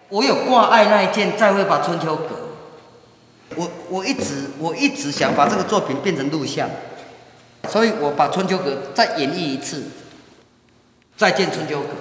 我有挂爱那一件，再会把春秋阁。我一直想把这个作品变成录像，所以我把春秋阁再演绎一次。再见春秋阁。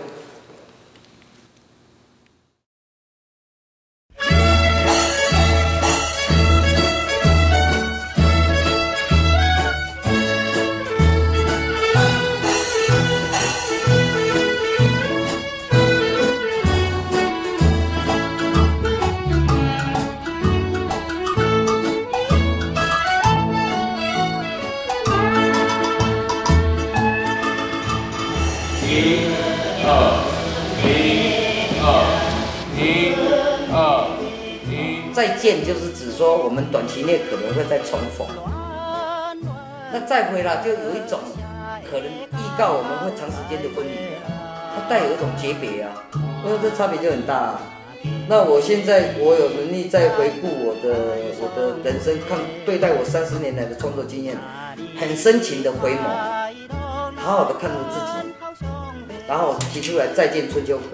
再见就是指说我们短期内可能会再重逢，那再回来就有一种可能预告我们会长时间的分离的，它带有一种诀别啊，因为这差别就很大啊。那我现在我有能力再回顾我的人生，看对待我30年来的创作经验，很深情的回眸，好好的看着自己，然后提出来再见春秋阁。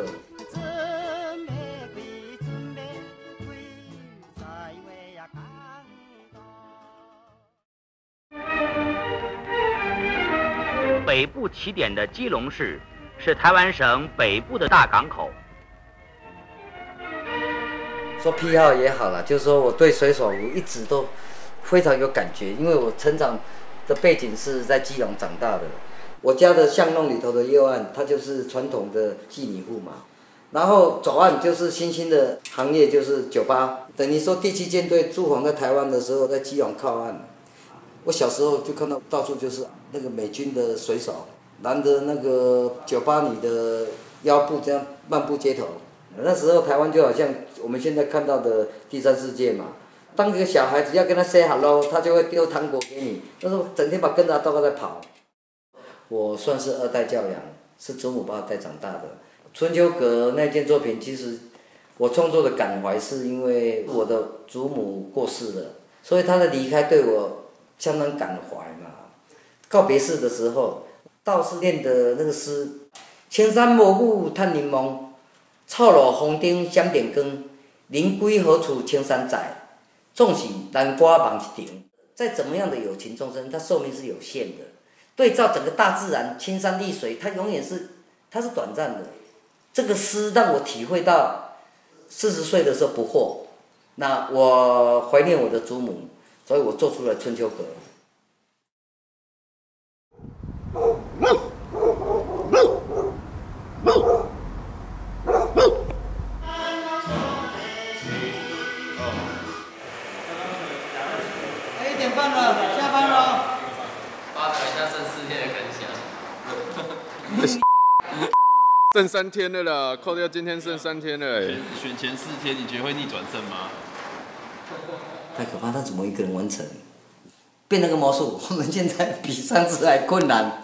北部起点的基隆市是台湾省北部的大港口。 说癖好也好啦，就是说我对水手舞一直都非常有感觉，因为我成长的背景是在基隆长大的。我家的巷弄里头的右岸，它就是传统的妓女户嘛，然后左岸就是新兴的行业，就是酒吧。等于说第7舰队驻防在台湾的时候，在基隆靠岸。我小时候就看到到处就是那个美军的水手，拦着那个酒吧女的腰部这样漫步街头。那时候台湾就好像我们现在看到的第3世界嘛。当一个小孩子要跟他 say hello， 他就会丢糖果给你，那时候整天把跟着他都在跑。我算是2代教养，是祖母把我带长大的。春秋阁那件作品，其实我创作的感怀是因为我的祖母过世了，所以她的离开对我相当感怀嘛。告别式的时候，道士念的那个诗：青山无语叹柠檬，草落风顶闪电光。人归何处青山在，纵使南瓜望一场。再怎么样的有情众生，它寿命是有限的。对照整个大自然，青山绿水，它永远是短暂的。这个诗让我体会到40岁的时候不惑。那我怀念我的祖母，所以我做出了春秋阁。1点半了，下班了。 发表一下剩4天的感想。 剩3天了啦，扣掉今天剩3天了。 选前4天，你觉得会逆转胜吗？ 太可怕，他怎么一个人完成？变那个魔术，我们现在比上次还困难。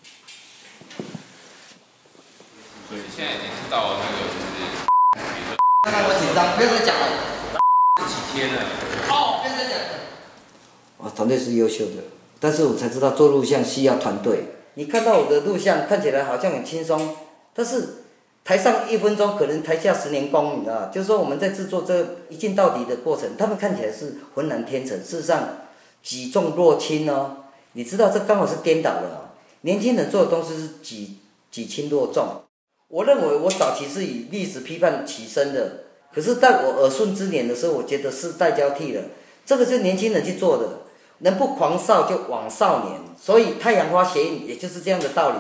所以现在已经是到了那个就是， 看到我紧张，不要再讲了。 几天了？ 哦，不要再讲了。我团队是优秀的，但是我才知道做录像需要团队。你看到我的录像看起来好像很轻松，但是台上1分钟，可能台下10年功，你知道？就是说我们在制作这一镜到底的过程，他们看起来是浑然天成，事实上举重若轻哦。你知道这刚好是颠倒的哦。年轻人做的东西是举轻若重。我认为我早期是以历史批判起身的，可是在我耳顺之年的时候，我觉得世代交替了，这个是年轻人去做的。人不狂少就枉少年，所以太阳花学运也就是这样的道理。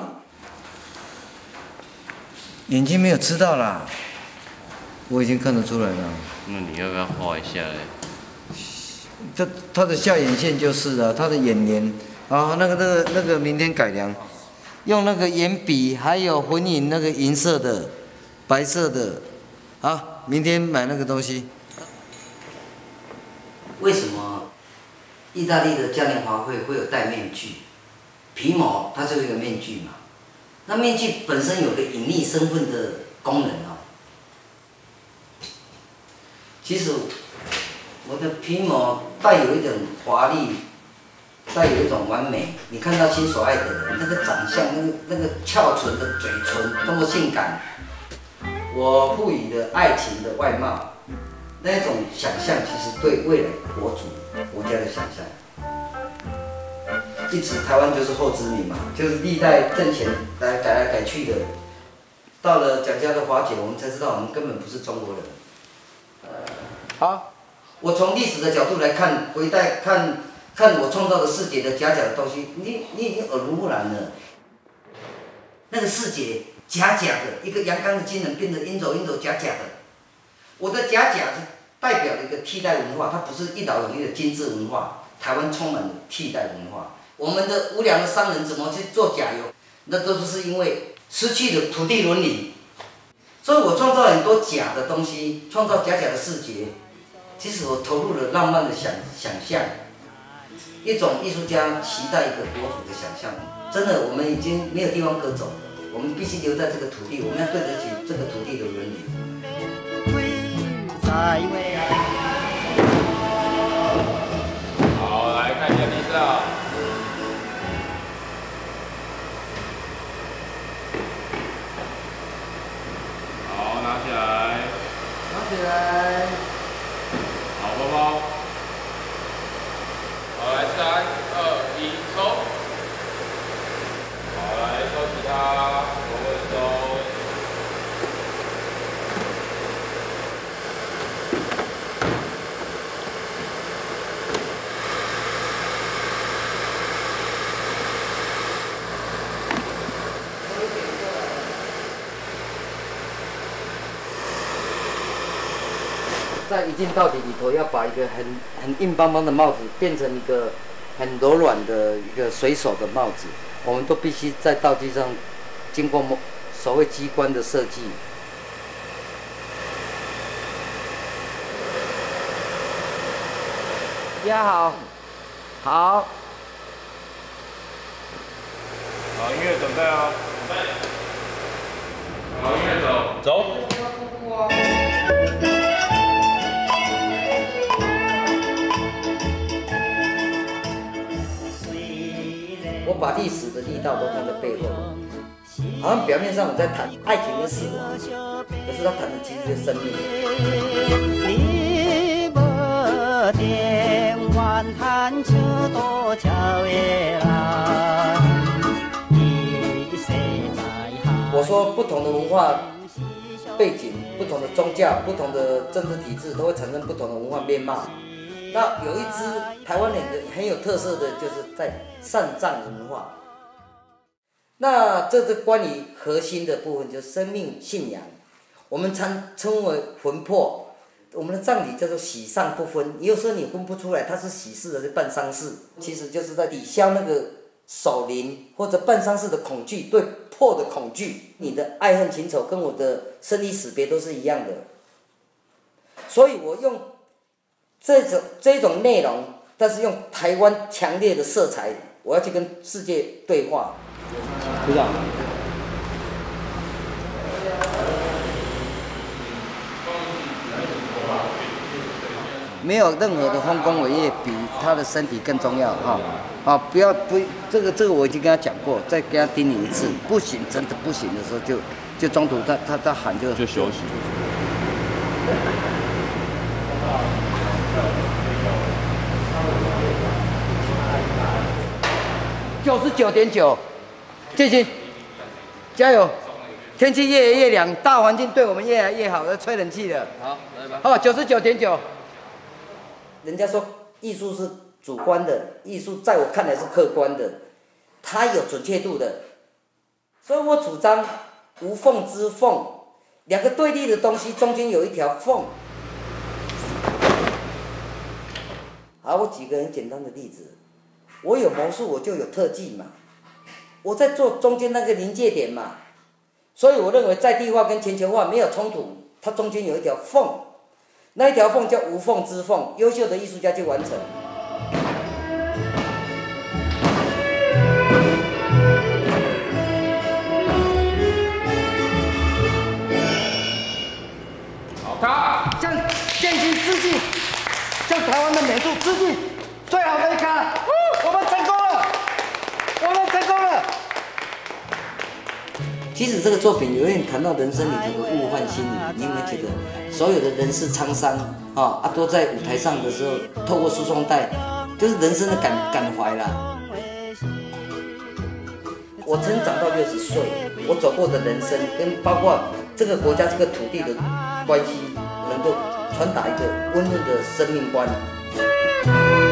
眼睛没有吃到啦，我已经看得出来了。 那你要不要画一下嘞？ 他的下眼线就是了，他的眼帘啊，那个明天改良，用那个眼笔还有混影那个银色的、白色的，好，明天买那个东西。为什么意大利的嘉年华会有戴面具？皮毛它就是一个面具嘛。那面具本身有个隐匿身份的功能哦。其实我的皮毛带有一种华丽，带有一种完美。你看到心所爱的人，那个长相，那个翘唇的嘴唇，多么性感！ 我赋予的爱情的外貌，那种想象，其实对未来国家的想象，一直台湾就是后殖民嘛，就是历代政权来改来改去的，到了蒋家的化解，我们才知道我们根本不是中国人。好，我从历史的角度来看，回带看我创造的世界的假的东西，你已经耳濡目染了。那个世界假的，一个阳刚的军人变得阴柔假的。我的假是代表了一个替代文化，它不是一劳永逸的精致文化。台湾充满了替代文化。我们的无良的商人怎么去做假油？那都是因为失去了土地伦理。所以我创造了很多假的东西，创造假的世界。其实我投入了浪漫的想象，一种艺术家期待一个国土的想象。真的，我们已经没有地方可走了，我们必须留在这个土地，我们要对得起这个土地的伦理。 好，来看一下地上。好，拿起来。 拿起来。 好，包包。好，来3、2、1，收。好，来收起它，我会收。 在一镜到底里头，要把一个很硬邦邦的帽子变成一个很柔软的一个水手的帽子，我们都必须在道具上经过所谓机关的设计。压好，好。 好，音乐准备哦。准备。好，音乐走。走。 我把历史的力道都放在背后，好像表面上我在谈爱情跟死亡，可是他谈的其实就是生命。我说不同的文化背景、不同的宗教、不同的政治体制，都会产生不同的文化面貌。那有一支台湾人很有特色的，就是在丧葬文化。那这是关于核心的部分，就是生命信仰。我们称为魂魄。我们的葬礼叫做喜丧不分。也有时候你分不出来，它是喜事还是办丧事，其实就是在抵消那个守灵或者办丧事的恐惧，对破的恐惧。你的爱恨情仇跟我的生离死别都是一样的。所以我用这种内容，但是用台湾强烈的色彩，我要去跟世界对话。 鼓掌。 没有任何的丰功伟业比他的身体更重要哈。不要这个我已经跟他讲过，再跟他叮咛一次，不行，真的不行的时候就中途他喊就休息。 99.9，继续，加油！天气越来越凉，大环境对我们越来越好，要吹冷气了。 好，来吧。 好，99.9。人家说艺术是主观的，艺术在我看来是客观的，它有准确度的，所以我主张无缝之缝，两个对立的东西中间有一条缝。好，我举个很简单的例子，我有魔术，我就有特技嘛，我在做中间那个临界点嘛，所以我认为在地化跟全球化没有冲突，它中间有一条缝，那一条缝叫无缝之缝，优秀的艺术家就完成。 好，卡。 向建新致敬，向台湾的美术致敬，最好的一卡，我们成功了，我们成功了。其其实这个作品有点谈到人生里头的物换星移，你有没有觉得所有的人事沧桑都在舞台上的时候，透过输送带，就是人生的感怀啦。我成长到60岁，我走过的人生跟包括这个国家这个土地的关系，能够传达一个温润的生命观。